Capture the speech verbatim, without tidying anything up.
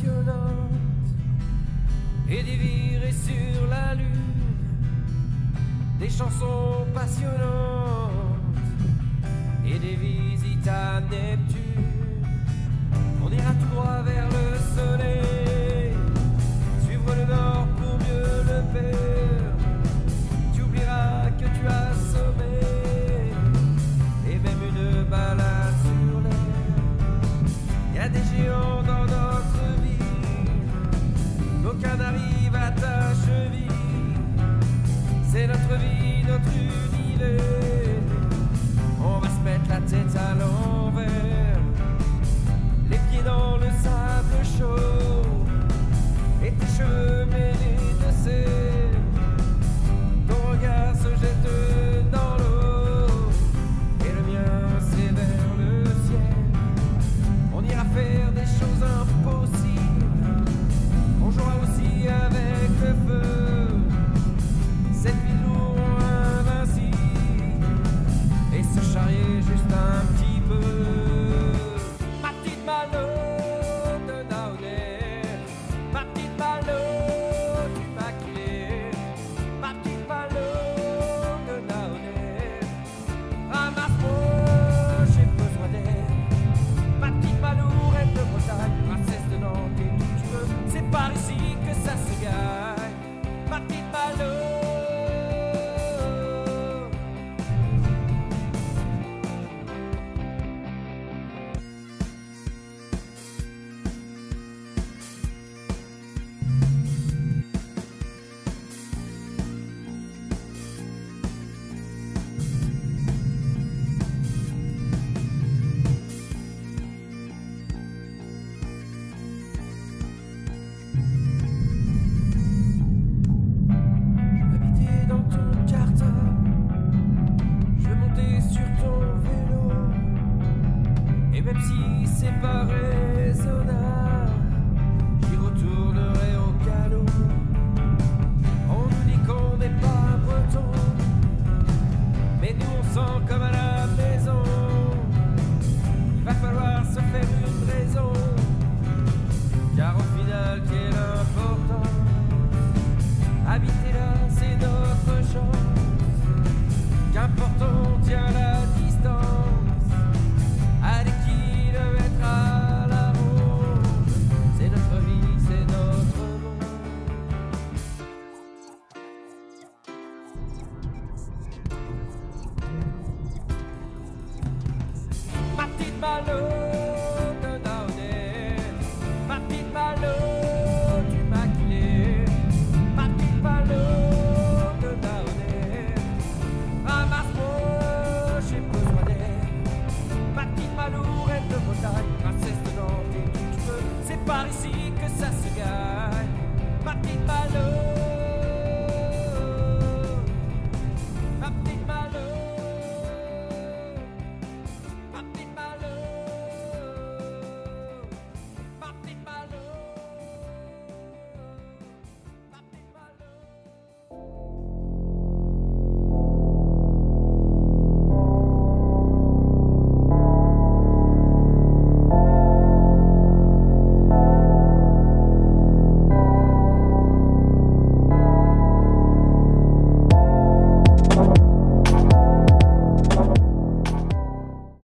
passionnantes et des virées sur la lune, des chansons passionnantes et des visites à Neptune. On ira tout droit vers le soleil, suivre le nord pour mieux le perdre. Tu oublieras que tu as sommeil et même une balade sur l'air. Y a des géants dans notre vie, aucun n'arrive à ta cheville. C'est notre vie, notre univers. On va se mettre la tête à l'envers, les pieds dans le sable chaud et tes cheveux mêlés de sel. Ton regard se jette dans l'eau et le mien c'est vers le ciel. On ira faire des choses impossibles, on jouera aussi avec le feu. Cette vie lourde invincible et se charrier juste un petit peu. Ma petite Malo de Naoner, ma petite Malo du Maquillet, ma petite Malo de Naoner, ramasse-moi, j'ai besoin d'air. Ma petite Malourette de Bretagne, princesse de Nantes et tout tu veux, c'est par ici que ça se gagne. Ma petite Malo. Même si c'est pas raisonnable, j'y retournerai au galop. On nous dit qu'on n'est pas breton, mais nous on sent comme à la maison. Il va falloir se faire une raison, car au final quel important. Habiter là c'est notre chance, qu'importe on tient la distance. À des kilomètres à la ronde, c'est notre vie, c'est notre monde. Ma petite Malo